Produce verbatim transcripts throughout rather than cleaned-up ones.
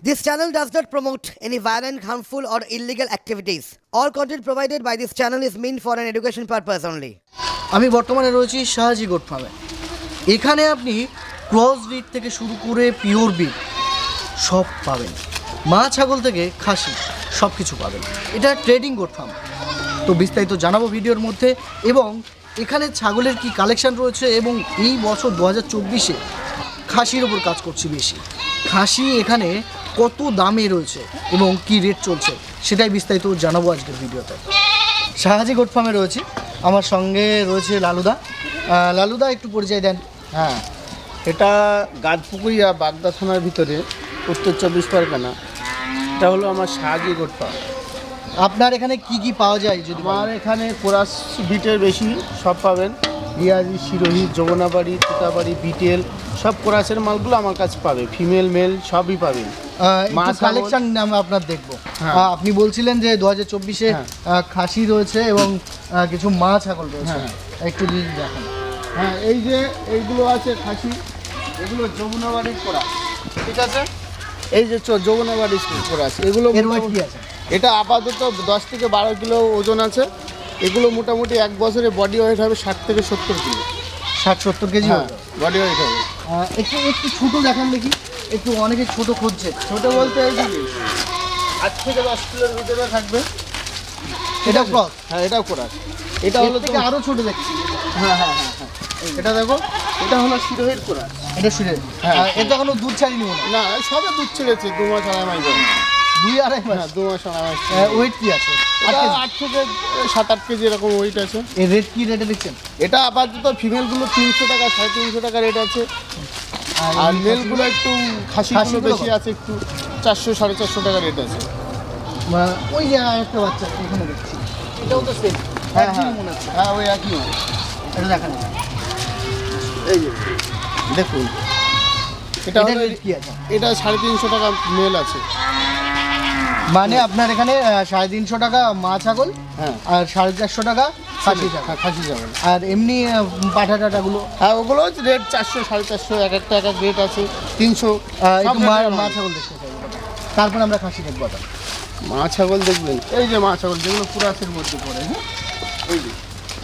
This channel does not promote any violent, harmful, or illegal activities. All content provided by this channel is meant for an education purpose only. আমি বর্তমানে রয়েছি Shahji goat ফার্মে। এখানে আপনি cross breed থেকে শুরু করে পিওর ব্রিড সব পাবেন, মা ছাগল থেকে খাসি সব কিছু পাবেন। এটা ট্রেডিং গোট ফার্ম। তো বিস্তারিত জানাবো ভিডিওর মধ্যে, এবং এখানে ছাগলের কি কালেকশন রয়েছে, এবং এই বছর দু হাজার চব্বিশে খাসির ওপর কাজ করছি বেশি। খাসি এখানে কত দামে রয়েছে এবং কি রেট চলছে সেটাই বিস্তারিত জানাবো আজকের ভিডিওতে। শাহজি গোট ফার্মে রয়েছি, আমার সঙ্গে রয়েছে লালুদা। লালুদা একটু পরিচয় দেন। হ্যাঁ, এটা গাদপুকুরিয়া বাগদা থানার ভিতরে, উত্তর চব্বিশ পরগনা। এটা হলো আমার শাহজি গোট ফার্ম। আপনার এখানে কি কি পাওয়া যায়? যদি আমার এখানে কোরাস বিটের বেশি সব পাবেন, রিয়াজি, সিরোহি, যমুনাবাড়ি, তুতাবাড়ি, বিটেল, সব কোরাসের মালগুলো আমার কাছে পাবে। ফিমেল মেল সবই পাবেন। কালেকশন আমরা আপনার দেখবো। আপনি বলছিলেন যে দু হাজার চব্বিশে খাসি রয়েছে এবং কিছু মা ছাগল রয়েছে, একটু দেখেন। হ্যাঁ, এই যে এইগুলো আছে খাসি, এগুলো যমুনাবাড়ির কোরাস, ঠিক আছে। এই যে যমুনাবাড়ির কোরাস, এগুলো কি আছে? এটা আপাতত দশ থেকে বারো কিলো ওজন আছে। এগুলো মোটামুটি এক বছরে বডি ওয়েট হবে ষাট থেকে সত্তর কিলো। ষাট সত্তর কেজি বডি ওয়েট হবে। একটু একটু ছোটো দেখান দেখি, একটু অনেকে ছোটো খুঁজছে। ছোটো বলতে এই দিকে আট থেকে দশ কিলোর ভিতরে থাকবে। এটা ক্রস? হ্যাঁ, এটাও কোরাস। এটা হলো থেকে আরও ছোটো দেখছি। হ্যাঁ হ্যাঁ হ্যাঁ হ্যাঁ এটা দেখো, এটা হলো শিরোহির কোরাস। এটা শিরে? হ্যাঁ। এটা এখনো দুধ ছাড়িনি মনে হয়? না, সবে দুধ ছেড়েছে, দু মাস আড়াই মাস ধরে। দুই আড়াই মাস? হ্যাঁ, দু মাস আড়াই মাস। ওয়েট কি আছে? আট থেকে সাত আট কেজি এরকম ওয়েট আছে। এই রেট কি রেটে দিচ্ছেন? এটা আপাতত ফিমেলগুলো তিনশো টাকা সাড়ে তিনশো টাকা রেট আছে, আর মেলগুলো একটু খাসিগুলো বেশি আছে, একটু চারশো সাড়ে চারশো টাকা রেট আছে। ওই যে একটা বাচ্চা এখানে দেখছি, এটাও তো সেম। হ্যাঁ হ্যাঁ হ্যাঁ, ওই একই। এটা দেখান, এই যে দেখুন, এটা হলো কি আছে? এটা সাড়ে তিনশো টাকা মেল আছে। মানে আপনার এখানে সাড়ে তিনশো টাকা মা ছাগল, হ্যাঁ, আর সাড়ে চারশো টাকা খাসি ছাগল। হ্যাঁ, খাসি ছাগল। আর এমনি পাঠা টাটাগুলো? হ্যাঁ, ওগুলো রেট চারশো সাড়ে চারশো, এক একটা এক এক রেট আছে, তিনশো। মা ছাগল দেখতে চাই, তারপরে আমরা খাসি দেখবো। মা ছাগল দেখবেন, এই যে মা ছাগল যেগুলো কুরাসের মধ্যে পড়ে। হ্যাঁ, এই যে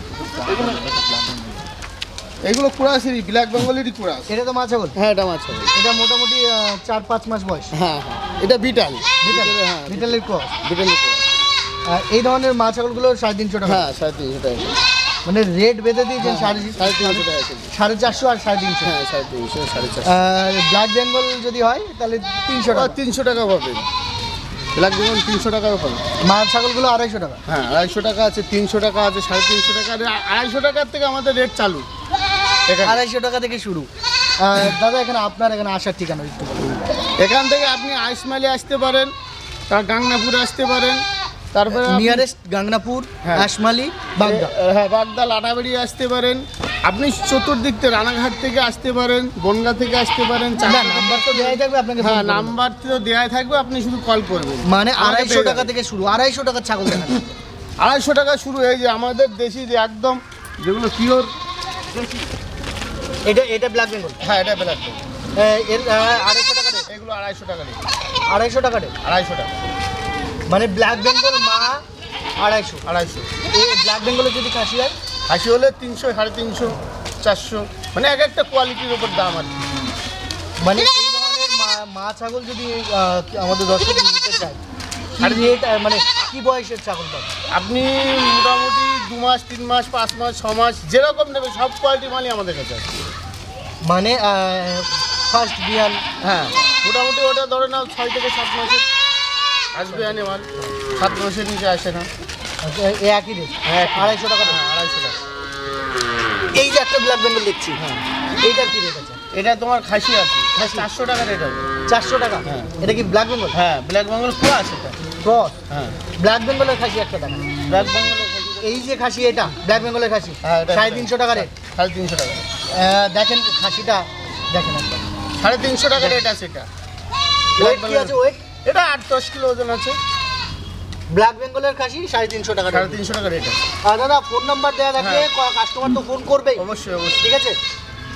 এগুলো কুরাসেরই, ব্ল্যাক বেঙ্গলেরই কুরাস। এটা তো মা ছাগল? হ্যাঁ, এটা মা ছাগল। এটা মোটামুটি চার পাঁচ মাস বয়স। হ্যাঁ হ্যাঁ, এটা বিটাল। বিটাল? হ্যাঁ, বিটালের ক্রস। বিটালের ক্রস। এই ধরনের মা ছাগলগুলো সাড়ে তিনশো টাকা? হ্যাঁ, সাড়ে তিনশো টাকা। মানে রেট বেঁধে দিয়েছেন সাড়ে সাড়ে তিনশো টাকা, সাড়ে চারশো আর সাড়ে তিনশো? হ্যাঁ, সাড়ে তিনশো সাড়ে চারশো। আর ব্ল্যাক বেঙ্গল যদি হয় তাহলে তিনশো টাকা? তিনশো টাকা পাবেন। ব্ল্যাক বেঙ্গল তিনশো টাকাও পাবেন। মা ছাগলগুলো আড়াইশো টাকা? হ্যাঁ, আড়াইশো টাকা আছে, তিনশো টাকা আছে, সাড়ে তিনশো টাকা। আড়াইশো টাকার থেকে আমাদের রেট চালু, আড়াইশো টাকা থেকে শুরু। দাদা, এখানে আপনার এখানে আসার ঠিকানা একটু বলুন। এখান থেকে আপনি আইসমাইলে আসতে পারেন, তার গাংনাপুরে আসতে পারেন, তারপরে নিয়ারেস্ট গাংনাপুর, আশমালি, বাগদা। হ্যাঁ, বাগদা, লাটাবাড়ি আসতে পারেন। আপনি চতুর্দিক থেকে রানাঘাট থেকে আসতে পারেন, বনগা থেকে আসতে পারেন। নাম্বার তো দেওয়াই থাকবে আপনাকে? হ্যাঁ, নাম্বার তো দেওয়াই থাকবে, আপনি শুধু কল করবেন। মানে আড়াইশো টাকা থেকে শুরু? আড়াইশো টাকার ছাগল দেখান? আড়াইশো টাকা শুরু। এই যে আমাদের দেশি, যে একদম যেগুলো পিওর দেশি। এটা এটা ব্ল্যাক বেঙ্গল? হ্যাঁ, এটা ব্ল্যাক বেঙ্গল। এর আড়াইশো টাকা রেট? এগুলো আড়াইশো টাকা রেট। আড়াইশো টাকা রেট? আড়াইশো টাকা। মানে ব্ল্যাক বেঙ্গল মা আড়াইশো? আড়াইশো। এই ব্ল্যাক বেঙ্গলের যদি খাসি হয়? খাসি হলে তিনশো, সাড়ে তিনশো, চারশো, মানে এক একটা কোয়ালিটির ওপর দাম আর কি। মানে এই ধরনের মা মা ছাগল যদি আমাদের দর্শক নিতে চায়, আর রেট মানে কি বয়সের ছাগল পাবে? আপনি মোটামুটি দু মাস, তিন মাস, পাঁচ মাস, ছ মাস, যেরকম নেবে সব কোয়ালিটি মালই আমাদের কাছে আছে। মানে ফার্স্ট বিয়ান? হ্যাঁ, মোটামুটি ওটা ধরে নাও ছয় থেকে সাত মাসের আসবে আনে মাল, সাত মাসের নিচে আসে না। একই রেট? হ্যাঁ, আড়াইশো টাকা। হ্যাঁ, আড়াইশো টাকা। এই যে একটা ব্ল্যাক বেঙ্গল দেখছি, হ্যাঁ, এইটার কি রেট আছে? এটা তোমার খাসি আছে, চারশো টাকা রেট হবে। চারশো টাকা? হ্যাঁ। এটা কি ব্ল্যাক বেঙ্গল? হ্যাঁ, ব্ল্যাক বেঙ্গল পুরো আছে এটা। ক্রস? হ্যাঁ। ব্ল্যাক বেঙ্গলের খাসি একটা টাকা? ব্ল্যাক বেঙ্গলের খাসি, এই যে খাসি, এটা ব্ল্যাক বেঙ্গলের খাসি? হ্যাঁ, সাড়ে তিনশো টাকা রেট? সাড়ে তিনশো টাকা। দেখেন খাসিটা, দেখেন একটা সাড়ে তিনশো টাকা রেট আছে এটা। ওয়েট কি আছে? ওয়েট এটা আট দশ কিলো ওজন আছে। ব্ল্যাক বেঙ্গলের খাসি সাড়ে তিনশো টাকা? সাড়ে তিনশো টাকা রেট আছে। দাদা, ফোন নাম্বার দেওয়া থাকলে কাস্টমার তো ফোন করবেই? অবশ্যই অবশ্যই। ঠিক আছে,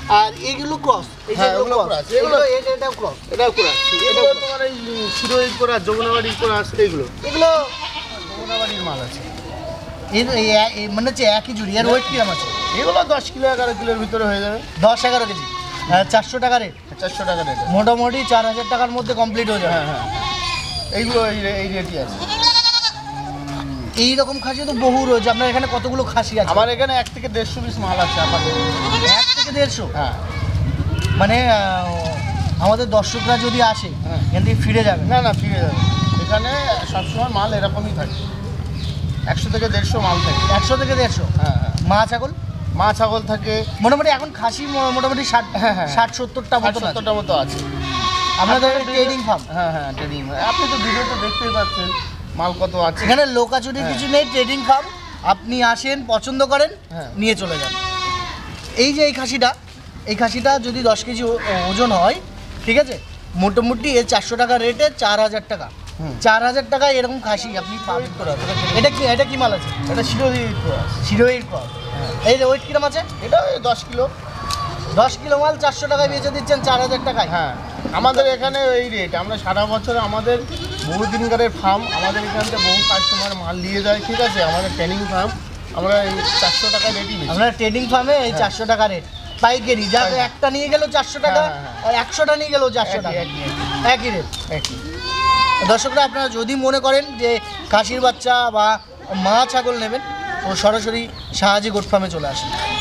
আর এইগুলো ক্রস, এই যে হ্যাঁ, এগুলো ওগুলো ক্রস, cross, এগুলো এগুলো- এটা এটাও ক্রস। এটাও কোরাস, এগুলো তোমার এই শিরোহিত কোরাস, যমুনাবাড়ি কোরাস, এইগুলো এগুলো যমুনাবাড়ির মাল আছে। এই- এই- এই- মানে হচ্ছে একই জুড়ি, এর ওয়েট কিরম আছে? এগুলো দশ কিলো এগারো কিলোর ভিতরে হয়ে যাবে, দশ এগারো কেজি, চারশো টাকা রেট, চারশো টাকা রেট। মোটামুটি চার হাজার টাকার মধ্যে কমপ্লিট হয়ে যাবে। হ্যাঁ হ্যাঁ এইগুলো এই এই রেটই আছে। এইরকম খাসি তো বহু রয়েছে। আপনার এখানে কতগুলো খাসি আছে? আমার এখানে এক থেকে দেড়শো পিস মাল আছে আপাতত। এক থেকে দেড়শো। হ্যাঁ মানে আহ, আমাদের দর্শকরা যদি আসে হ্যাঁ। এখান থেকে ফিরে যাবে না? না না ফিরে যাবে, এখানে সবসময় মাল এরকমই থাকে, একশো থেকে দেড়শো মাল থাকে। একশো থেকে দেড়শো। হ্যাঁ হ্যাঁ মা ছাগল মা ছাগল থাকে, মোটামুটি এখন খাসি মো- মোটামুটি ষাট হ্যাঁ, হ্যাঁ। ষাট সত্তরটা ষাট মতো আছে। সত্তরটা মতো আছে। আপনাদের ট্রেডিং ফার্ম, হ্যাঁ হ্যাঁ ট্রেডিং, আপনি তো ভিডিওতে দেখতেই পাচ্ছেন মাল কত আছে। এখানে লোকাচুরি হ্যাঁ। কিছু নেই, ট্রেডিং ফার্ম। আপনি আসেন, পছন্দ করেন, হ্যাঁ। নিয়ে চলে যান। এই যে এই খাসিটা, এই খাসিটা যদি দশ কেজি ও- ওজন হয়, ঠিক আছে, মোটামুটি এর চারশো টাকা রেটে চার হাজার টাকা, হুম। চার হাজার টাকায় এরকম খাসি আপনি পাবেন। এটা কি, এটা কি মাল আছে? এটা শিরোহিত কোরাস, শিরোহির কর। এই যে ওয়েট কিরম আছে? এটা ওই দশ কিলো। দশ কিলো মাল চারশো টাকায় বেচে দিচ্ছেন চার হাজার টাকায়। হ্যাঁ আমাদের এখানে এই রেট, আমরা সারা বছর আমাদের বহু দিনকারের ফার্ম, আমাদের এখান থেকে বহু কাস্টমার মাল নিয়ে যায়, ঠিক আছে, আমাদের ট্রেনিং ফার্ম, আমরা এই চারশো টাকা রেটই বেশি। আপনার ট্রেডিং ফার্মে এই চারশো টাকা রেট পাইকারি, যা পাইকারি। একটা নিয়ে গেলেও চারশো টাকা, হ্যাঁ, হ্যাঁ, আর একশোটা নিয়ে গেলেও চারশো একই, টাকা, একই, একই রেট। একই। দর্শকরা, আপনারা যদি মনে করেন যে খাসির বাচ্চা বা মা ছাগল নেবেন, তো সরাসরি শাহাজি গোট ফার্মে চলে আসেন।